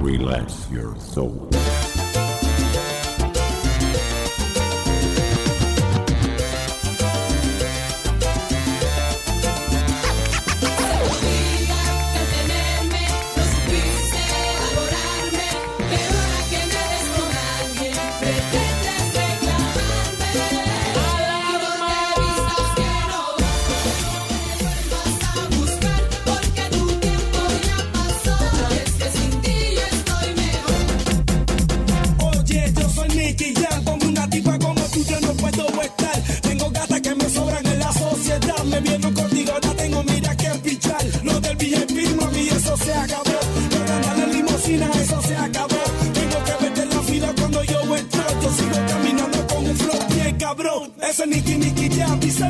relax your soul. Eso se acabó. Tengo que meter la fila cuando yo entro. Yo sigo caminando con un flow bien cabrón. Ese Nicky Jam dice.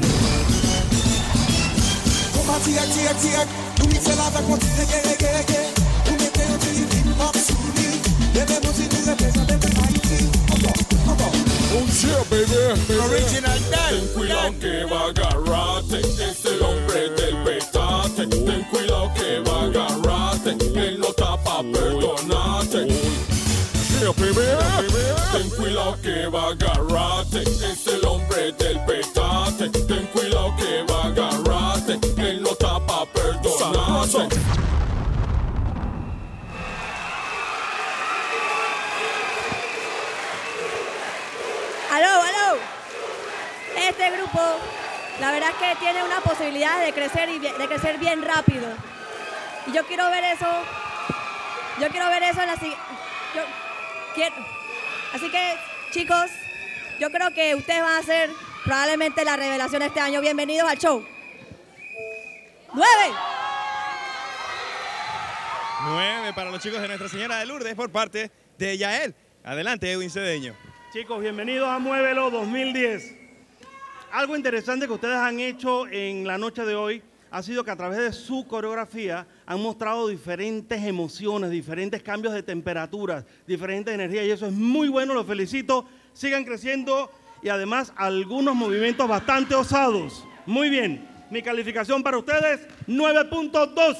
Come tiak. Tu mi selata con que. Tu mi teo ti hip hop suni. Debemos ir de pesa de Haití. Oh yeah, baby. Original Dan. Ten cuidado que va a agarrarte. Es el hombre del petate. Ten cuidado que va a agarrarte. Él no está pa' perdonarte. Yeah, baby. Ten cuidado que va a agarrarte. Es el hombre del petate. Ten cuidado que va a agarrarte. Él no está pa' perdonarte. Aló. Este grupo, la verdad es que tiene una posibilidad de crecer y de crecer bien rápido. Y yo quiero ver eso. En la siguiente. Así que, chicos, yo creo que ustedes van a ser probablemente la revelación este año. Bienvenidos al show. 9 para los chicos de Nuestra Señora de Lourdes por parte de Yael. Adelante, Edwin Cedeño. Chicos, bienvenidos a Muévelo 2010. Algo interesante que ustedes han hecho en la noche de hoy ha sido que a través de su coreografía han mostrado diferentes emociones, diferentes cambios de temperaturas, diferentes energías, y eso es muy bueno, los felicito. Sigan creciendo y además algunos movimientos bastante osados. Muy bien, mi calificación para ustedes, 9.2.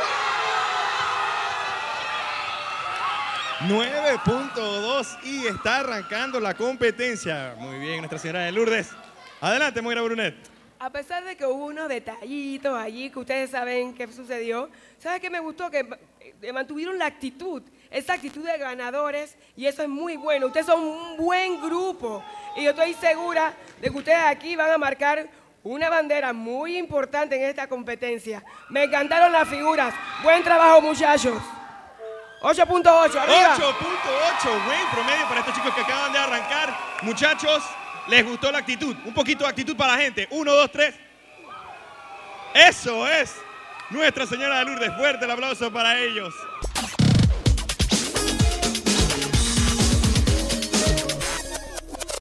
9.2 y está arrancando la competencia. Muy bien, Nuestra Señora de Lourdes. Adelante, Moira Brunet. A pesar de que hubo unos detallitos allí que ustedes saben qué sucedió, ¿saben qué me gustó? Que mantuvieron la actitud, esa actitud de ganadores, y eso es muy bueno. Ustedes son un buen grupo y yo estoy segura de que ustedes aquí van a marcar una bandera muy importante en esta competencia. Me encantaron las figuras. Buen trabajo, muchachos. 8.8, arriba. 8.8, buen promedio para estos chicos que acaban de arrancar. Muchachos, ¿les gustó la actitud? Un poquito de actitud para la gente. 1, 2, 3. Eso es Nuestra Señora de Lourdes. Fuerte el aplauso para ellos.